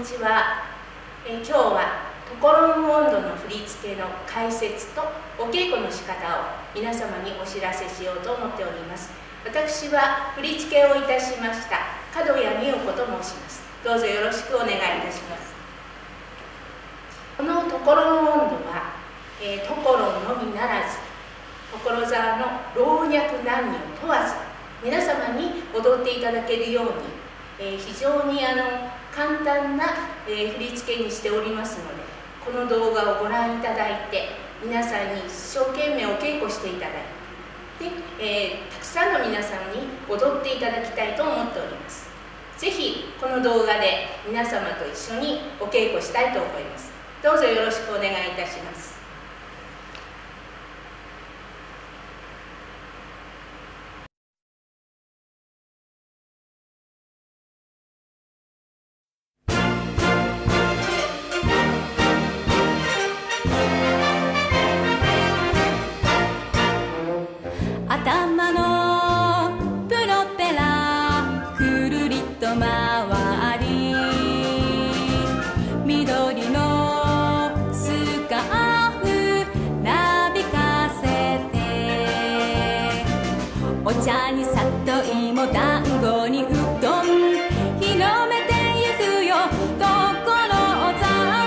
にちは。今日はトコロン温度の振り付けの解説とお稽古の仕方を皆様にお知らせしようと思っております。私は振り付けをいたしました角谷美代子と申します。どうぞよろしくお願いいたします。このトコロン温度は、トコロンのみならず所沢の老若男女問わず皆様に踊っていただけるように、非常に簡単な、振り付けにしておりますので、この動画をご覧いただいて皆さんに一生懸命お稽古していただいて、たくさんの皆さんに踊っていただきたいと思っております。ぜひこの動画で皆様と一緒にお稽古したいと思います。どうぞよろしくお願いいたします。 頭のプロペラくるりと回り、緑のスカーフなびかせて、お茶に里芋団子にうどん広めてゆくよ所沢。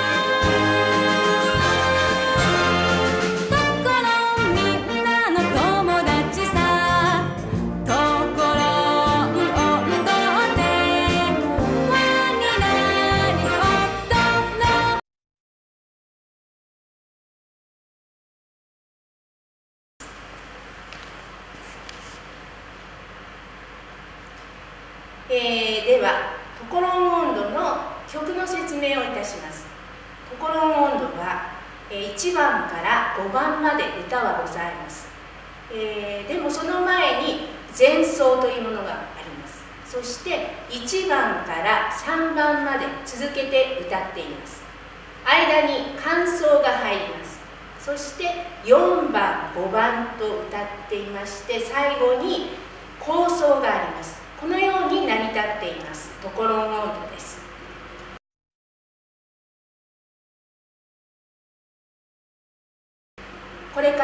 ではトコロン温度の曲の説明をいたします。トコロン温度は、1番から5番まで歌はございます。でもその前に前奏というものがあります。そして1番から3番まで続けて歌っています。間に間奏が入ります。そして4番5番と歌っていまして、最後に構奏があります。このように成り立っていますトコロン温度です。これから、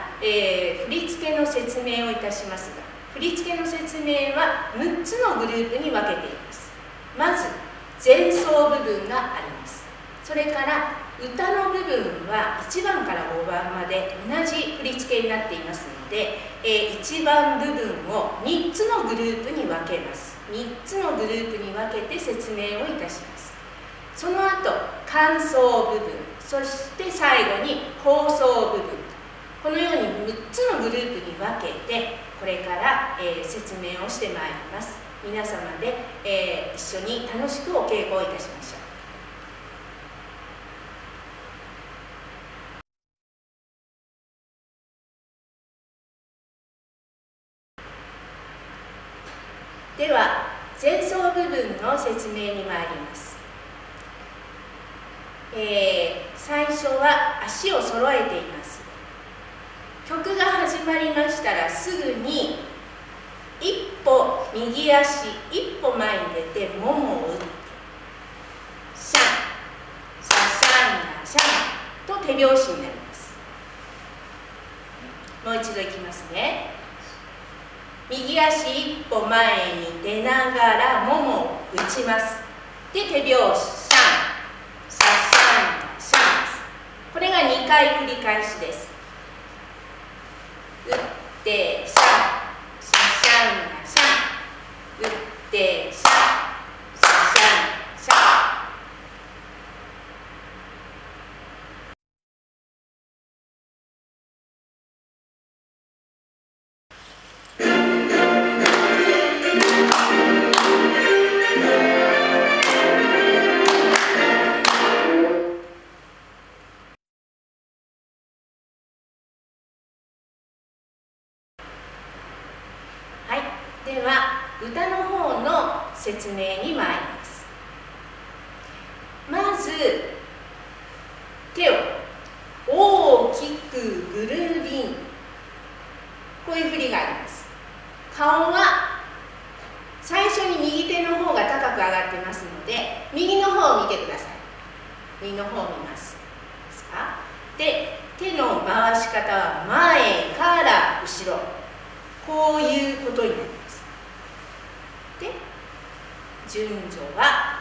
振り付けの説明をいたしますが、振り付けの説明は6つのグループに分けています。まず前奏部分があります。それから歌の部分は1番から5番まで同じ振り付けになっていますので、1番部分を3つのグループに分けます。3つのグループに分けて説明をいたします。その後間奏部分、そして最後に構奏部分、このように6つのグループに分けてこれから、説明をしてまいります。皆様で、一緒に楽しくお稽古をいたしましょう。では前奏部分の説明に参ります。最初は足を揃えています。曲が始まりましたらすぐに一歩右足一歩前に出てももを打ってシャンシャシャンヤシャンと手拍子になります。もう一度いきますね。右足一歩前に出ながらももを打ちます。で手拍子シャンシャシャンヤシャンです。これが2回繰り返しです。打ってシャンシャシャンヤシャン、打ってシャンシャシャンシャン。では歌の方の説明に参ります。まず手を大きくぐるりん、こういう振りがあります。顔は最初に右手の方が高く上がってますので、右の方を見てください。右の方を見ます。ですか？で、手の回し方は前から後ろ、こういうことになります。で、順序は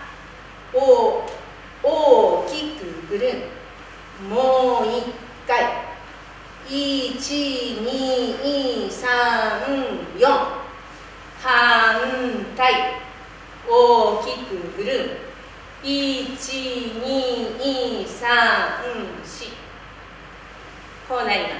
大きくぐるん。もう一回。1、2、3、4。反対。大きくぐるん。1、2、3、4。こうなります。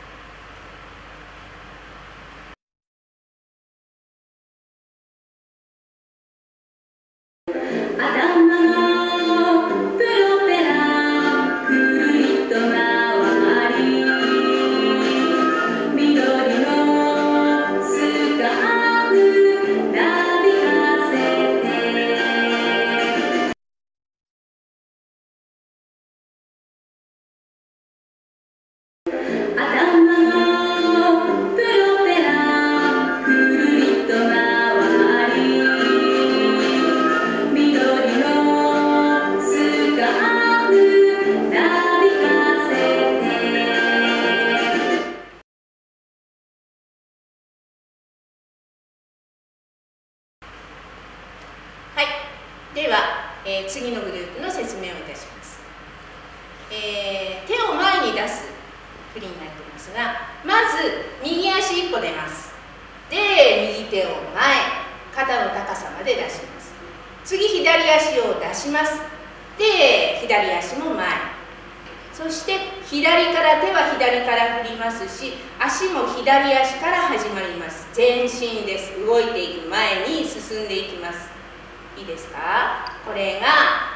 では、次のグループの説明をいたします。手を前に出す振りになっていますが、まず右足一歩出ます。で、右手を前、肩の高さまで出します。次、左足を出します。で、左足も前。そして手は左から振りますし、足も左足から始まります。前進です。動いていく前に進んでいきます。いいですか？これが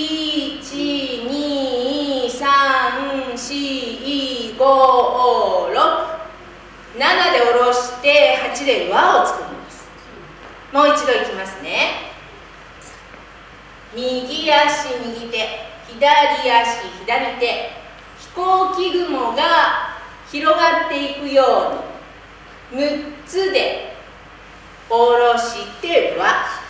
1、2、3、4、5、6、7で下ろして8で輪を作ります。もう一度いきますね。右足右手、左足左手、飛行機雲が広がっていくように6つで下ろして輪。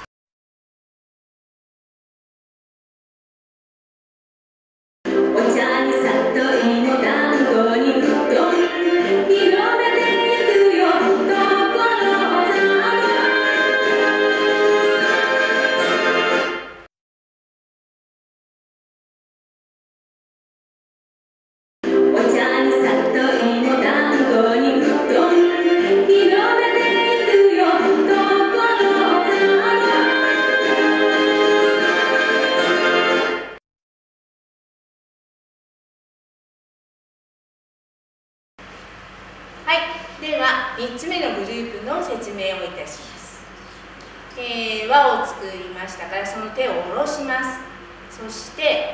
では3つ目のグループの説明をいたします。輪を作りましたから、その手を下ろします。そして、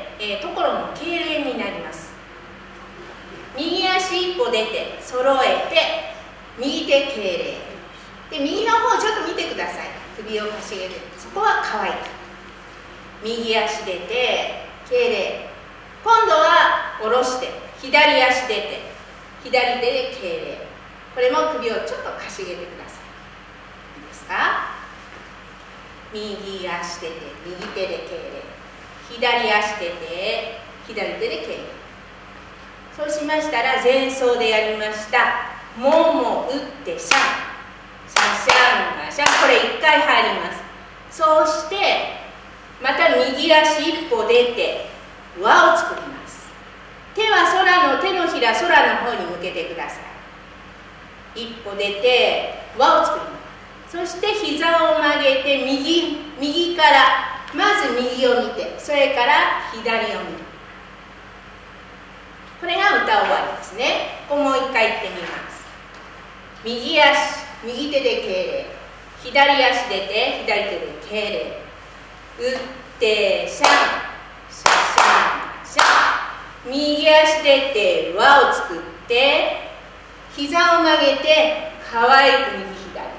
ところの敬礼になります。右足一歩出て揃えて右手敬礼で、右の方ちょっと見てください。首をかしげて、そこは可愛く。右足出て敬礼、今度は下ろして左足出て左手で敬礼。これも首をちょっとかしげてください。いいですか？右足出て右手で敬礼、左足出て左手で敬礼。そうしましたら、前奏でやりましたもも打ってシャン、シャシャンガシャン、これ1回入ります。そうしてまた右足一歩出て輪を作ります。手のひら空の方に向けてください。一歩出て輪を作ります。そして膝を曲げて右からまず右を見て、それから左を見る。これが歌終わりですね。ここもう一回言ってみます。右足右手で敬礼、左足出て左手で敬礼、打ってシャン、シャシャンシャン、右足出て輪を作って膝を曲げて可愛く右左。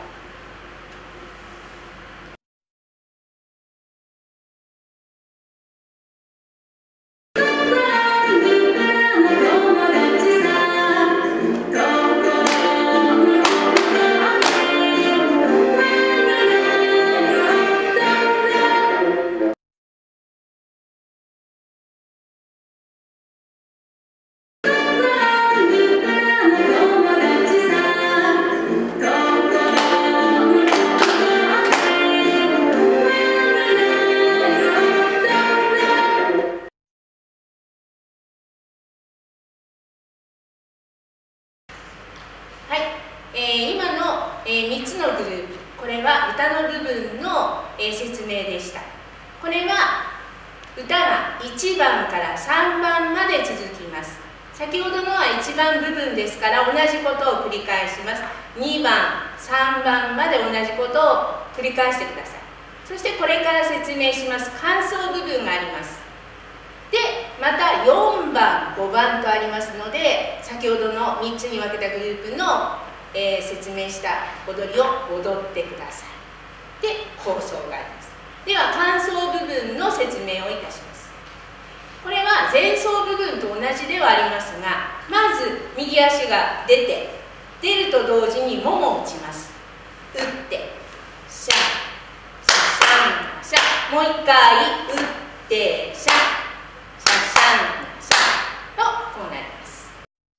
3つのグループ、これは歌の部分の、説明でした。これは歌が1番から3番まで続きます。先ほどのは1番部分ですから同じことを繰り返します。2番、3番まで同じことを繰り返してください。そしてこれから説明します間奏部分があります。で、また4番、5番とありますので、先ほどの3つに分けたグループの、説明した踊りを踊ってください。で、構想があります。では間奏部分の説明をいたします。これは前奏部分と同じではありますが、まず右足が出ると同時にももを打ちます。打ってシャシャシャンシャ、もう一回打ってシャシャシャンシャとこうなります。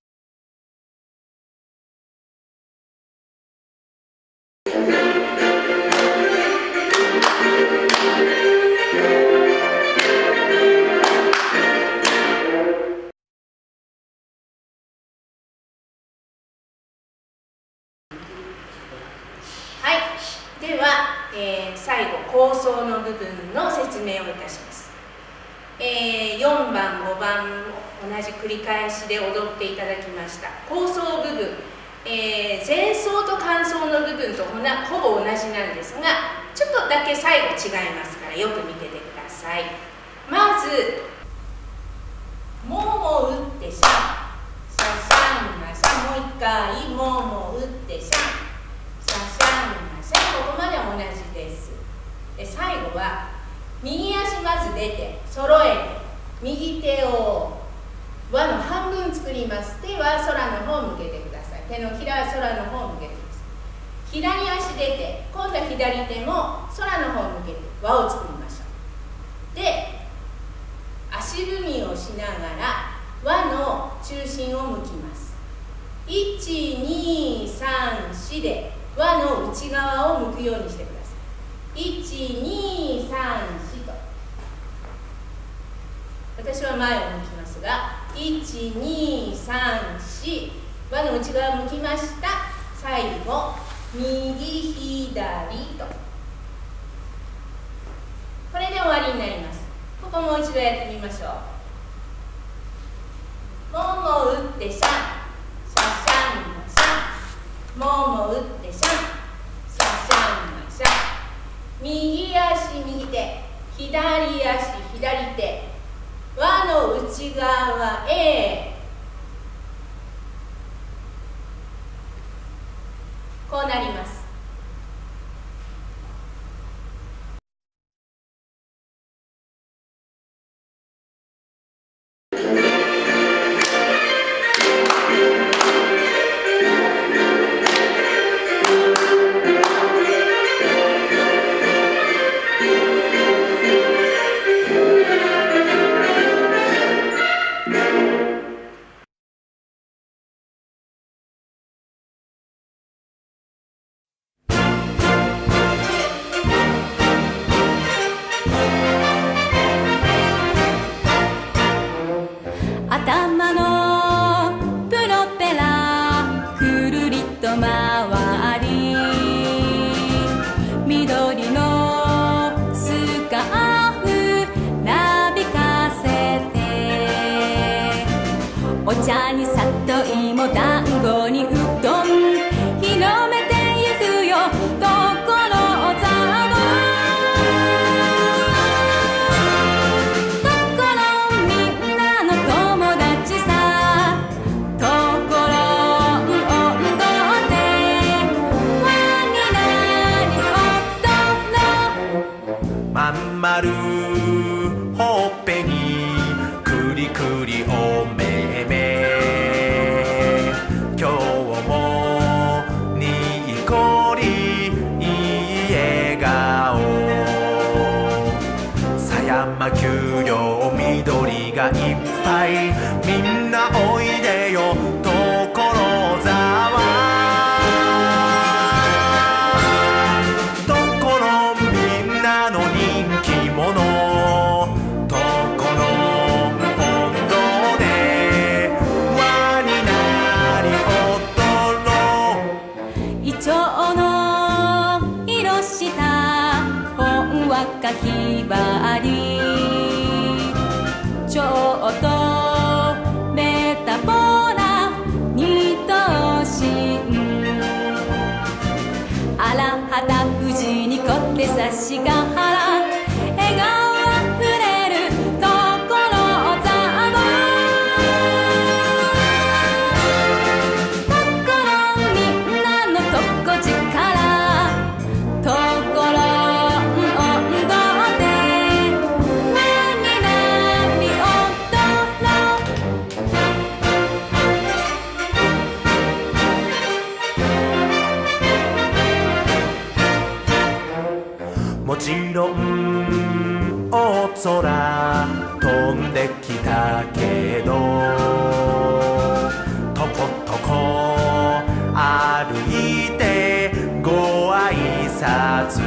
では、最後構想の部分の説明をいたします。4番、5番同じ繰り返しで踊っていただきました。構想部分、前奏と間奏の部分とほぼ同じなんですが、ちょっとだけ最後違いますからよく見ててください。まずもも打ってシャンシャシャンナシャン、もう一回もも打ってシャンシャシャンナシャン、ここまで同じです。で、最後は右足まず出て揃えて右手を輪の半分作ります。手は空の方を向けてください。手のひらは空の方を向けてください。左足出て今度は左手も空の方を向けて輪を作りましょう。で、足踏みをしながら輪の中心を向きます。1、2、3、4で輪の内側を向くようにしてください。1、2、3、4と。私は前を向きますが、1、2、3、4、輪の内側を向きました。最後、右、左と。これで終わりになります。ここもう一度やってみましょう。もも打ってシャン、シャシャンのシャン。もも打ってシャン、シャシャンのシャン。右足右手、左足左手。輪の内側へ。こうなります。 頭のプロペラくるりと回り、緑のスカーフなびかせて、お茶に里芋団子にうどん広めてゆくよ所沢。 まるほっぺにくりくりおめめ、今日もにっこりいい笑顔。狭山丘陵緑がいっぱい、みんなおいでよ所沢。 イチョウの赤ひばりちょっとメタボな二等身荒畑富士に小手差しが原笑顔あふれる所沢ところみんなのとこ力ところ温度で輪になり踊ろうもちろん大空飛んできたけどとことこ歩いてご挨拶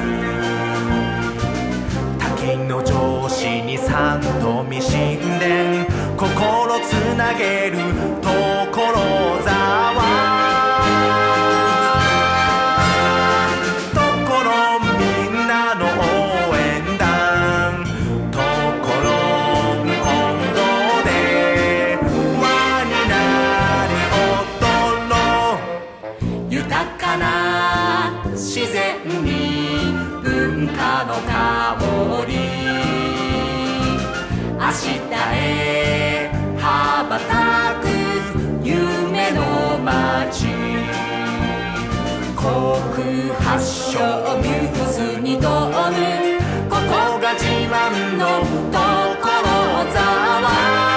滝の上司に三度見神殿心つなげる所沢自然に文化の香り明日へ羽ばたく夢の街国発祥ミューズにドームここが自慢の所沢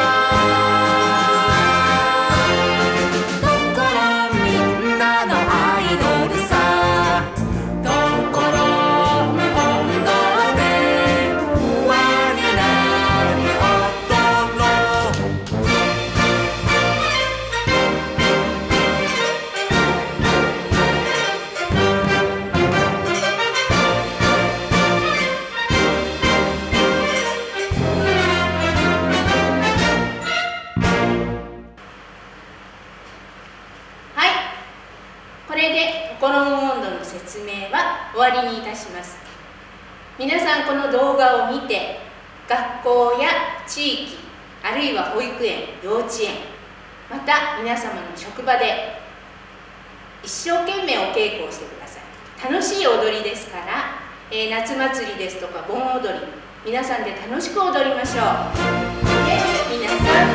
終わりにいたします。皆さんこの動画を見て学校や地域あるいは保育園、幼稚園また皆様の職場で一生懸命お稽古をしてください。楽しい踊りですから、夏祭りですとか盆踊り皆さんで楽しく踊りましょう。で、皆さん